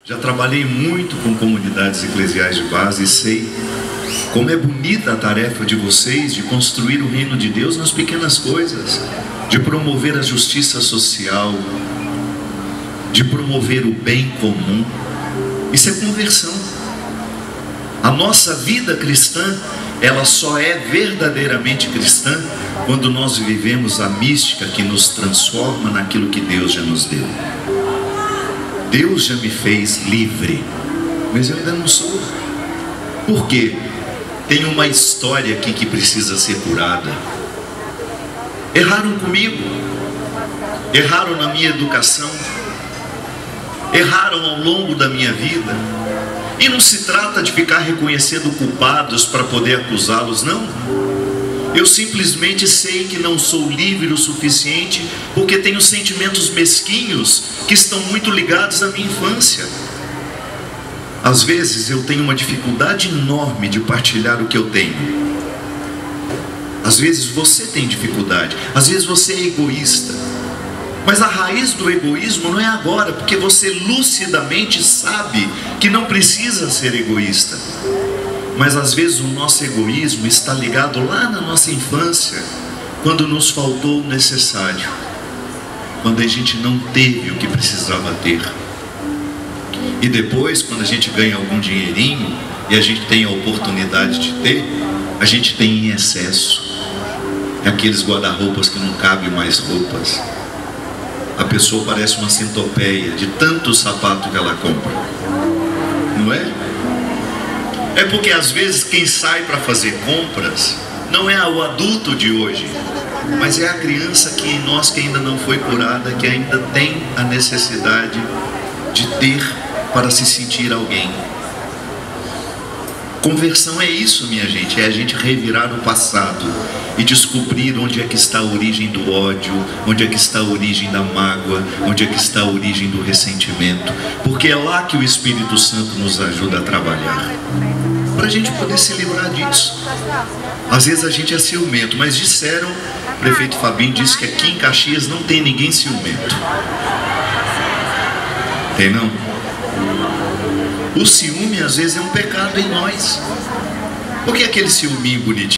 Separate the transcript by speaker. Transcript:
Speaker 1: Já trabalhei muito com comunidades eclesiais de base e sei como é bonita a tarefa de vocês de construir o reino de Deus nas pequenas coisas, de promover a justiça social, de promover o bem comum. Isso é conversão. A nossa vida cristã, ela só é verdadeiramente cristã quando nós vivemos a mística que nos transforma naquilo que Deus já nos deu. Deus já me fez livre, mas eu ainda não sou. Por quê? Tem uma história aqui que precisa ser curada. Erraram comigo, erraram na minha educação, erraram ao longo da minha vida. E não se trata de ficar reconhecendo culpados para poder acusá-los, não. Eu simplesmente sei que não sou livre o suficiente porque tenho sentimentos mesquinhos que estão muito ligados à minha infância. Às vezes eu tenho uma dificuldade enorme de partilhar o que eu tenho. Às vezes você tem dificuldade, às vezes você é egoísta. Mas a raiz do egoísmo não é agora, porque você lucidamente sabe que não precisa ser egoísta. Mas às vezes o nosso egoísmo está ligado lá na nossa infância, quando nos faltou o necessário, quando a gente não teve o que precisava ter. E depois, quando a gente ganha algum dinheirinho e a gente tem a oportunidade de ter, a gente tem em excesso. É aqueles guarda-roupas que não cabem mais roupas. A pessoa parece uma centopeia de tanto sapato que ela compra, não é? É porque às vezes quem sai para fazer compras não é o adulto de hoje, mas é a criança que em nós que ainda não foi curada, que ainda tem a necessidade de ter para se sentir alguém. Conversão é isso, minha gente, é a gente revirar o passado e descobrir onde é que está a origem do ódio, onde é que está a origem da mágoa, onde é que está a origem do ressentimento, porque é lá que o Espírito Santo nos ajuda a trabalhar, para a gente poder se livrar disso. Às vezes a gente é ciumento, mas disseram, o prefeito Fabinho disse que aqui em Caxias não tem ninguém ciumento. Tem não? O ciúme às vezes é um pecado em nós. Por que aquele ciúminho bonitinho?